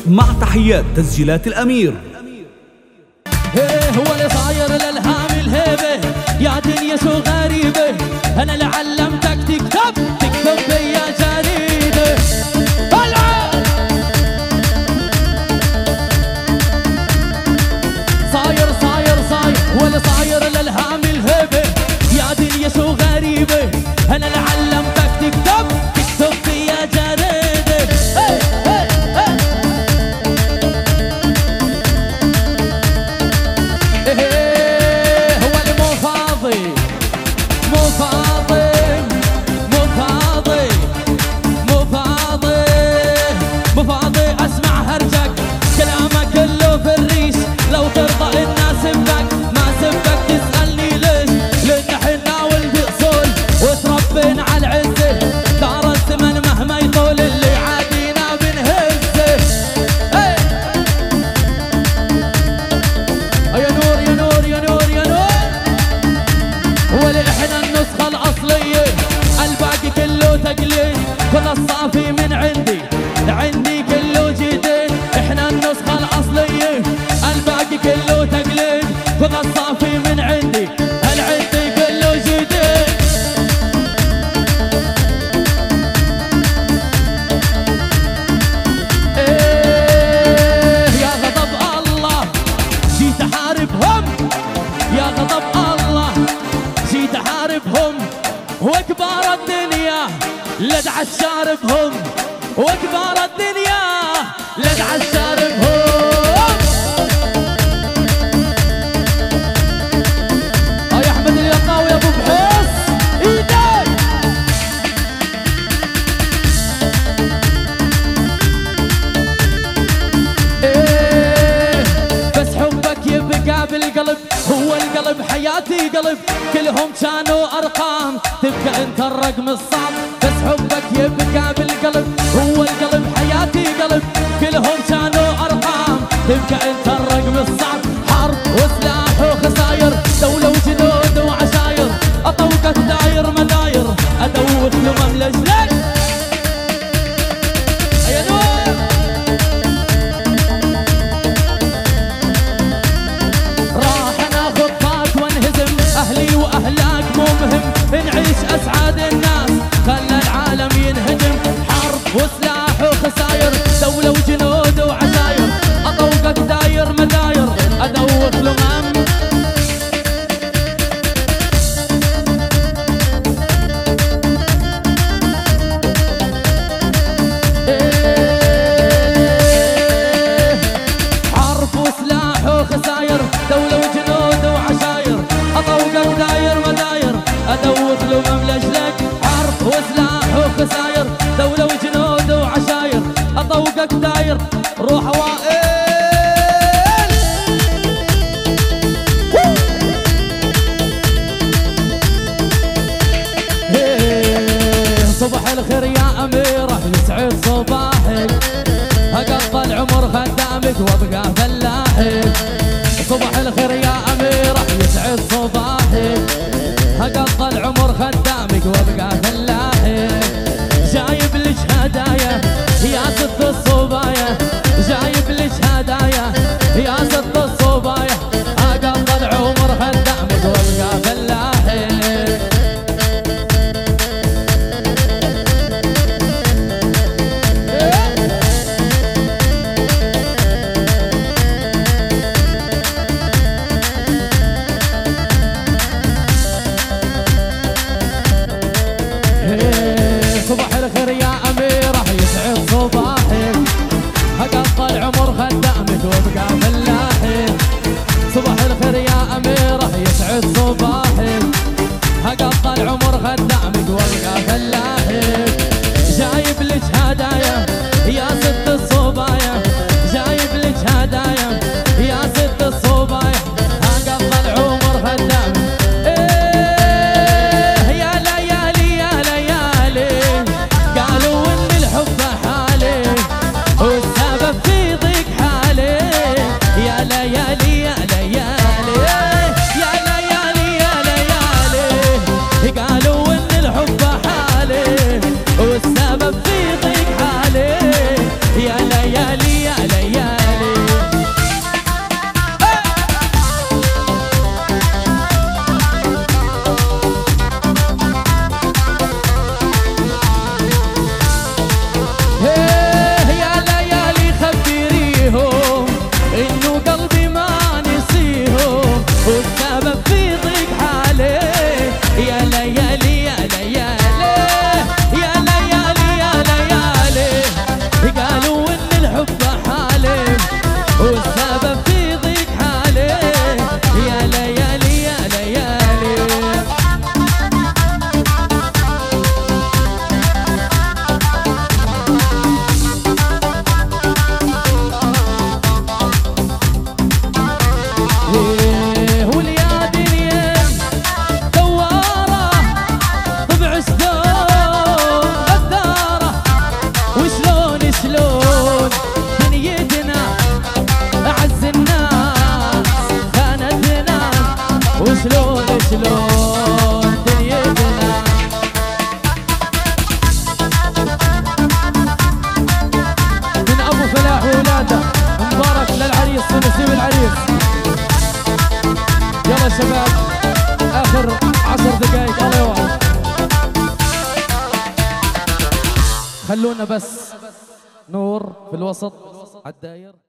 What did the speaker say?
مع تحيات تسجيلات الأمير. هو اللي صاير للهام الهيبة يا دنيا شو غريبة، أنا اللي علمتك تكتب بيا جريدة. صاير هو اللي صاير للهام الهيبة يا دنيا شو غريبة، أنا اللي علمتك تكتب بيا جريدة. هو اللي مو فاضي اسمع هرجك، كلامك كله في الريش، لو ترضى الناس سبك ما سبك تسألني ليش، لأن حنا ولد أصول وتربينا على العزة، دار الزمن مهما يطول اللي عادينا بنهزه. يا نور يا نور يا نور يا نور، ولي احنا النسخة الأصلية، الباقي كله تقليد، كل الصافي من عندي كله جديد، احنا النسخة الأصلية، الباقي كله تقليد، كل الصافي من عندي كله جديد. يا غضب الله جيت احاربهم، يا غضب الله جيت احاربهم، وكبار الدنيا لدع الشاربهم، وكبار الدنيا لدع الشاربهم. يا احمد اليقاوي يا ابو بحيص ايدك. بس حبك يبقى بالقلب، هو القلب حياتي قلب، كلهم كانوا ارقام تبقى انت الرقم الصعب، بس حبك يبقى بالقلب، هو القلب حياتي قلب، كلهم كانوا ارقام تبقى انت الرقم الصعب. حرب وسلاح وخساير، دولة وجنود وعشاير، اطوقك داير مداير، ادوق لمم لجلك. يا نور راح ناخذ طاق وانهزم، اهلي واهلاك مو مهم، نعيش اسعد الناس خلى العالم ينهدم. حرب وسلاح وخساير، دولة وجنود وعشاير، اطوقك داير مداير، ادوق لمم. حرب وسلاح وخساير، دولة وجنود وعشاير، اطوقك داير مداير، ادوق لمم لجلك. حرب وسلاح وخساير، دولة وجنود وعشاير، اطوقك داير. روح وائل صباح الخير يا أميرة يسعد صباحك، أقضى العمر خدامك وابقى فلاحك. صباح الخير يا أميرة يسعد صباحك، أقضى العمر خدامك وابقى فلاحك. جايب لك هدايا يا ست الصبايا، جايب لك هدايا يا ست الصبايا، أقضى العمر خدامك وابقى فلاحك. صباح الخير يا أميرة يسعد صباحك، أقضى العمر شباب اخر 10 دقائق الله يوعد. خلونا بس نور في الوسط على الداير.